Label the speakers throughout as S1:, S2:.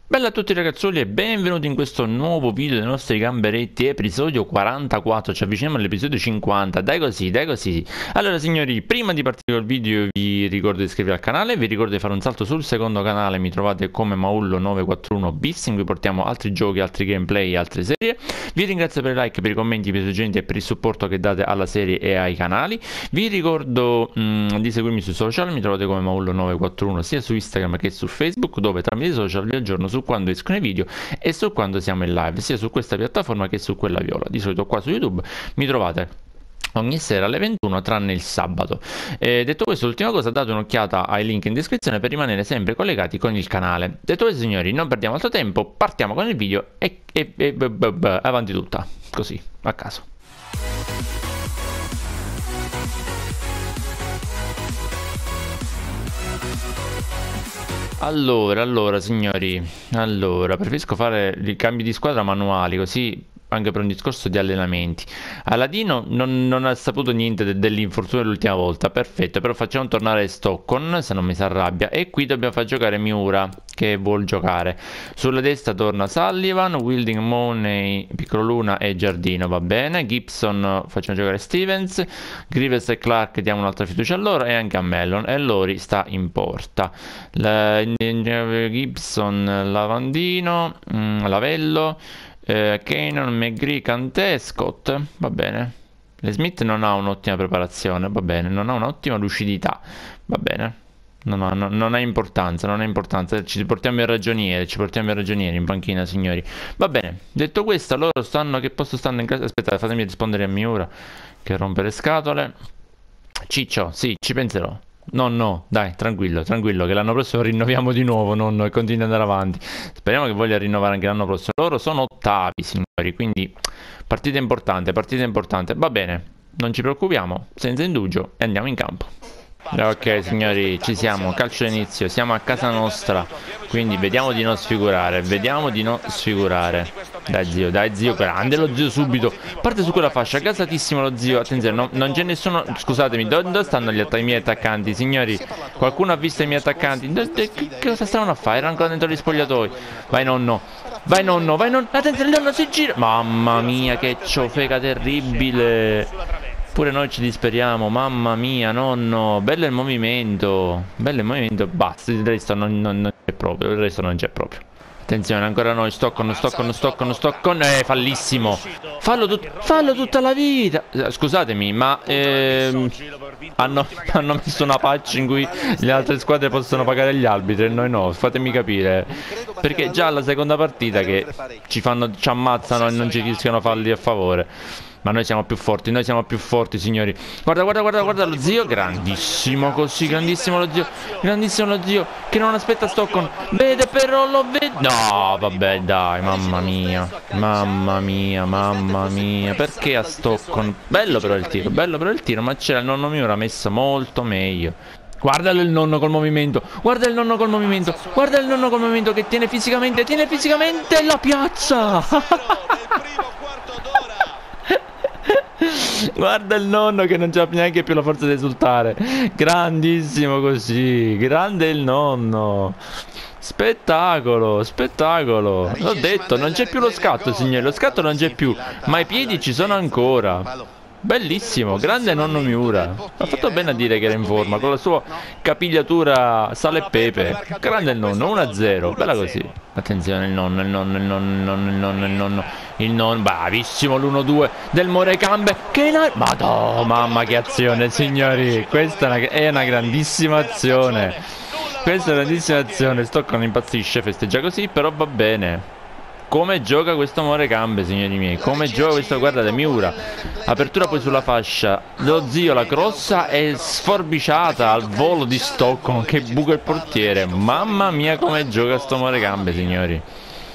S1: Bella a tutti ragazzuoli e benvenuti in questo nuovo video dei nostri gamberetti, episodio 44, ci avviciniamo all'episodio 50, dai così, dai così. Allora signori, prima di partire col video vi ricordo di iscrivervi al canale, vi ricordo di fare un salto sul secondo canale, mi trovate come Maullo941bis, in cui portiamo altri giochi, altri gameplay e altre serie. Vi ringrazio per i like, per i commenti, per i suggerimenti e per il supporto che date alla serie e ai canali. Vi ricordo di seguirmi sui social, mi trovate come Maullo941 sia su Instagram che su Facebook, dove tramite social vi aggiorno su quando escono i video e su quando siamo in live, sia su questa piattaforma che su quella viola. Di solito qua su YouTube mi trovate ogni sera alle 21 tranne il sabato. Detto questo, l'ultima cosa, date un'occhiata ai link in descrizione per rimanere sempre collegati con il canale. Detto questo signori, non perdiamo altro tempo, partiamo con il video e avanti tutta, così, a caso. Allora signori, preferisco fare i cambi di squadra manuali, così anche per un discorso di allenamenti. Aladino non ha saputo niente dell'infortunio dell'ultima volta, perfetto, però facciamo tornare Stockton, se non mi si arrabbia, e qui dobbiamo far giocare Miura, che vuol giocare. Sulla destra torna Sullivan, Wilding, Money, Piccoluna e Giardino, va bene. Gibson facciamo giocare Stevens, Grievous e Clark diamo un'altra fiducia a loro e anche a Mellon, e Lori sta in porta. Gibson, Lavandino, Lavello, Cannon, McGree, Kanté, Scott, va bene. Le Smith non ha un'ottima preparazione, va bene, non ha un'ottima lucidità, va bene. Non ha importanza, non ha importanza. Ci portiamo il ragioniere, in panchina, signori. Va bene, detto questo, loro stanno, che posto stanno in casa? Aspettate, fatemi rispondere a Miura, che rompe le scatole. Ciccio, sì, ci penserò. No, dai, tranquillo, che l'anno prossimo rinnoviamo di nuovo, nonno, e continui ad andare avanti. Speriamo che voglia rinnovare anche l'anno prossimo. Loro sono ottavi, signori, quindi partita importante, va bene, non ci preoccupiamo, senza indugio, e andiamo in campo. Ok signori, ci siamo, calcio d'inizio, siamo a casa nostra, quindi vediamo di non sfigurare, Dai zio, grande lo zio subito, parte su quella fascia, gasatissimo lo zio, attenzione, non c'è nessuno, scusatemi, dove stanno i miei attaccanti, signori? Qualcuno ha visto i miei attaccanti? Che cosa stavano a fare? Erano ancora dentro gli spogliatoi. Vai nonno, attenzione, il nonno si gira, mamma mia che ciofeca terribile. Pure noi ci disperiamo, mamma mia, nonno, bello il movimento, basta, il resto non c'è proprio, Attenzione, ancora noi, Stockton, fallissimo, fallo tutta la vita, scusatemi, ma hanno messo una patch in cui le altre squadre possono pagare gli arbitri e noi no, fatemi capire, perché già la seconda partita che ci ammazzano e non ci rischiano falli a favore. Ma noi siamo più forti, signori. Guarda lo zio, grandissimo così, grandissimo lo zio, che non aspetta Stockton. Vede però, lo vede. No, vabbè, dai, mamma mia, perché a Stockton? Bello però il tiro, ma c'era il nonno mio, l'ha messo molto meglio. Guardalo il nonno col movimento, che tiene fisicamente la piazza. Guarda il nonno che non c'ha neanche più la forza di esultare. Grandissimo così. Grande il nonno. Spettacolo. L'ho detto, non c'è più lo scatto, signori. Lo scatto non c'è più, ma i piedi ci sono ancora. Bellissimo, grande nonno Miura. Ha fatto bene a dire che era in forma, con la sua capigliatura sale e pepe. Grande il nonno, 1-0, bella così. Attenzione, il nonno, bravissimo l'1-2 del Morecambe. Madò, mamma che azione, signori. Questa è una grandissima azione. Stockton impazzisce, festeggia così, però va bene. Come gioca questo Morecambe, signori miei, guardate, Miura, apertura poi sulla fascia, lo zio la crossa è sforbiciata al volo di Stockton, che buca il portiere. Mamma mia come gioca sto Morecambe, signori,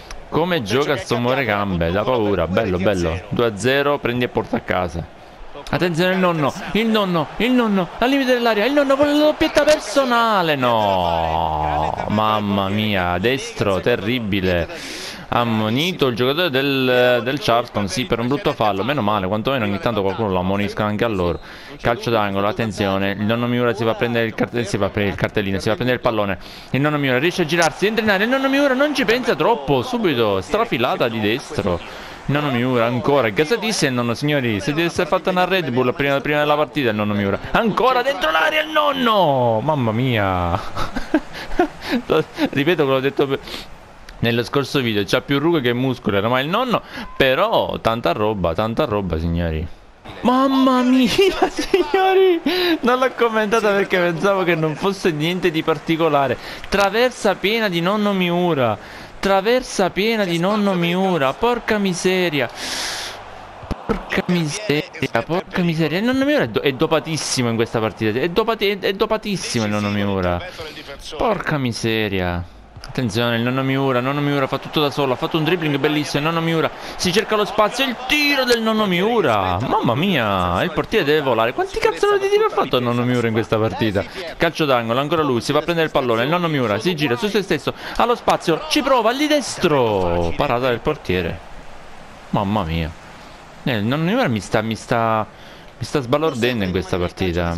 S1: da paura. Bello, 2-0, prendi e porta a casa. Attenzione il nonno, al limite dell'area, il nonno con la doppietta personale, no, mamma mia, destro, terribile, ammonito il giocatore del Charlton, sì, per un brutto fallo, meno male, quantomeno ogni tanto qualcuno lo ammoniscono anche a loro. Calcio d'angolo, attenzione, il nonno Miura si va a prendere il cartellino, si va a prendere il pallone, il nonno Miura riesce a girarsi, entra in area, il nonno Miura non ci pensa troppo, subito, strafilata di destro. Il nonno Miura ancora, gasatissimo il nonno, signori, se deve essere fatta una Red Bull prima della partita il nonno Miura. Ancora dentro l'aria il nonno! Mamma mia! Ripeto che l'ho detto nello scorso video, c'ha più rughe che muscoli ormai il nonno, però tanta roba, signori. Mamma mia, signori! Non l'ho commentata perché pensavo che non fosse niente di particolare. Traversa piena di nonno Miura. Traversa piena di nonno Miura, porca miseria. Porca miseria. Il nonno Miura è dopatissimo in questa partita. È dopatissimo il nonno Miura. Porca miseria. Attenzione, il nonno Miura fa tutto da solo, ha fatto un dribbling bellissimo, il nonno Miura si cerca lo spazio, il tiro del nonno Miura, mamma mia, il portiere deve volare, quanti cazzo di tiro ha fatto il nonno Miura in questa partita? Calcio d'angolo, ancora lui, si va a prendere il pallone, il nonno Miura si gira su se stesso, ha lo spazio, ci prova, lì destro, parata del portiere, mamma mia, il nonno Miura mi sta sbalordendo in questa partita,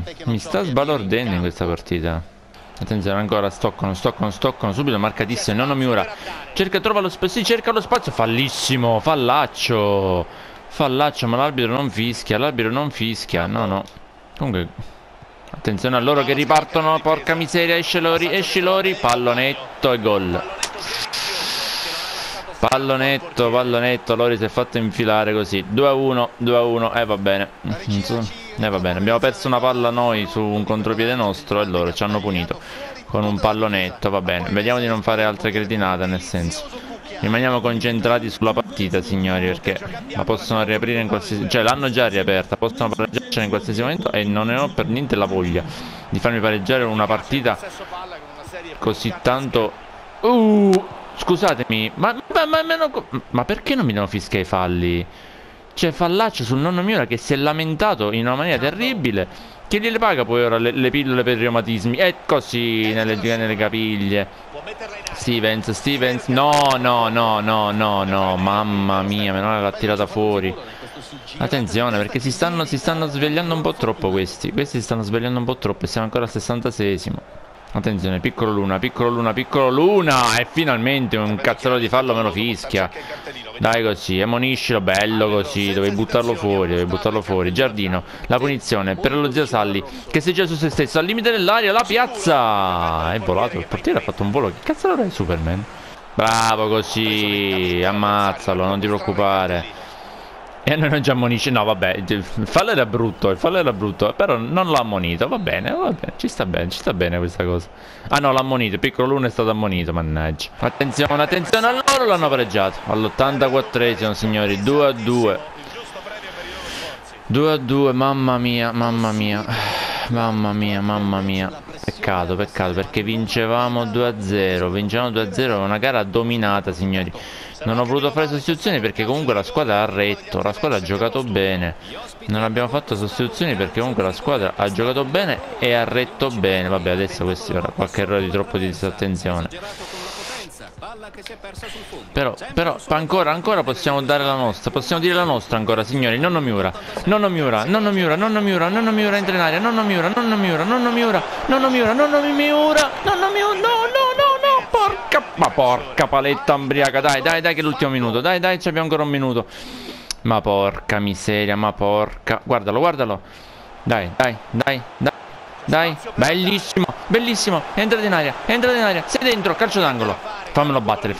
S1: Attenzione ancora, stoccano, subito marcatissimo, il nonno Miura trova lo spazio, cerca lo spazio, fallissimo, fallaccio, ma l'arbitro non fischia, no. Comunque, attenzione a loro che ripartono, porca miseria, esci Lori, pallonetto e gol. Pallonetto, Lori si è fatto infilare così, 2-1, va bene. Va bene, abbiamo perso una palla noi su un contropiede nostro e loro ci hanno punito con un pallonetto, va bene. Vediamo di non fare altre cretinate, nel senso, rimaniamo concentrati sulla partita, signori, perché la possono riaprire in qualsiasi... cioè l'hanno già riaperta, possono pareggiarcela in qualsiasi momento e non ne ho per niente la voglia di farmi pareggiare una partita così tanto... scusatemi, ma perché non mi danno fischia i falli? C'è fallaccio sul nonno Miura che si è lamentato in una maniera terribile. Chi gliele paga poi ora le pillole per i reumatismi? E così nelle capiglie. Stevens. No. Mamma mia, meno male l'ha tirata fuori. Attenzione perché si stanno svegliando un po' troppo questi. Questi si stanno svegliando un po' troppo e siamo ancora al 66esimo. Attenzione, piccolo Luna. E finalmente un cazzolo di fallo me lo fischia. Dai così, ammoniscilo, bello così. Dovevi buttarlo fuori, Giardino, la punizione per lo zio Salli che si gira su se stesso, al limite dell'aria, la piazza. È volato, il portiere ha fatto un volo. Che cazzo è Superman? Bravo così, ammazzalo, non ti preoccupare. E a noi non ci ammonisce. No vabbè, il fallo era brutto, però non l'ha ammonito. Va bene, ci sta bene questa cosa. Ah no, l'ha ammonito, piccolo Luna è stato ammonito, mannaggia. Attenzione a loro, l'hanno pareggiato all'84esimo, signori, 2-2. 2-2, mamma mia. Peccato perché vincevamo 2-0, una gara dominata, signori. Non ho voluto fare sostituzioni perché comunque la squadra ha retto, la squadra ha giocato bene. Non abbiamo fatto sostituzioni perché comunque la squadra ha giocato bene e ha retto bene. Vabbè, adesso questo era qualche errore di troppo di disattenzione. Però ancora possiamo dare la nostra, possiamo dire la nostra ancora, signori. Nonno Miura entra in aria, nonno Miura, porca paletta ambriaca, dai che è l'ultimo minuto, dai ci abbiamo ancora un minuto. Ma porca miseria, guardalo, dai, bellissimo, entrate in aria, sei dentro, calcio d'angolo, fammelo battere,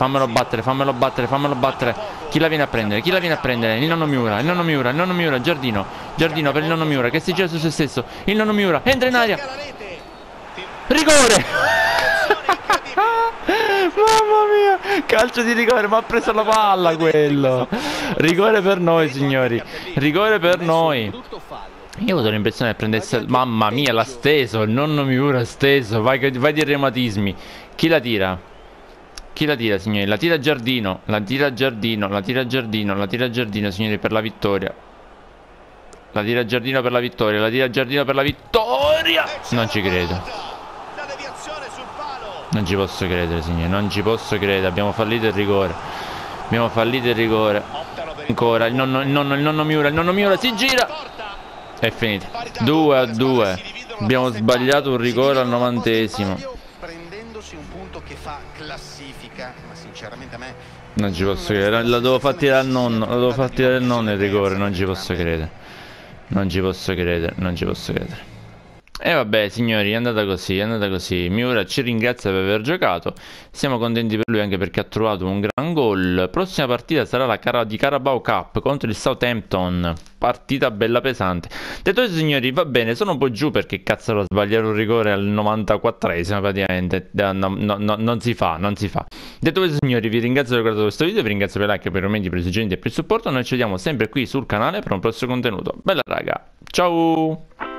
S1: chi la viene a prendere, il nonno Miura, Giardino per il nonno Miura che si gira su se stesso, il nonno Miura, entra in aria, rigore! Mamma mia, calcio di rigore, ma ha preso la palla quello. Rigore per noi, signori, rigore per noi. Io ho avuto l'impressione che prendesse... Mamma mia, l'ha steso, il nonno Miura steso, vai di reumatismi. Chi la tira, signori? La tira Giardino, signori, per la vittoria. La tira Giardino per la vittoria, la tira Giardino per la vittoria. Non ci credo. Non ci posso credere, signori, non ci posso credere. Abbiamo fallito il rigore. Abbiamo fallito il rigore. Ancora, il nonno Miura si gira. È finita. 2-2. Abbiamo sbagliato un rigore al 90esimo.
S2: Prendendosi un punto che fa classifica, ma sinceramente a me
S1: non ci posso credere. La devo far tirare al nonno. La devo far tirare al nonno il rigore. Non ci posso credere. Non ci posso credere. Non ci posso credere. E vabbè, signori, è andata così, è andata così. Miura ci ringrazia per aver giocato. Siamo contenti per lui anche perché ha trovato un gran gol. Prossima partita sarà la di Carabao Cup contro il Southampton. Partita bella pesante. Detto questo, signori, va bene, sono un po' giù perché cazzo lo sbagliare un rigore al 94esimo praticamente. Non si fa, non si fa. Detto questo, signori, vi ringrazio per aver guardato questo video. Vi ringrazio per i like, per i commenti, per i suggerimenti e per il supporto. Noi ci vediamo sempre qui sul canale per un prossimo contenuto. Bella raga, ciao!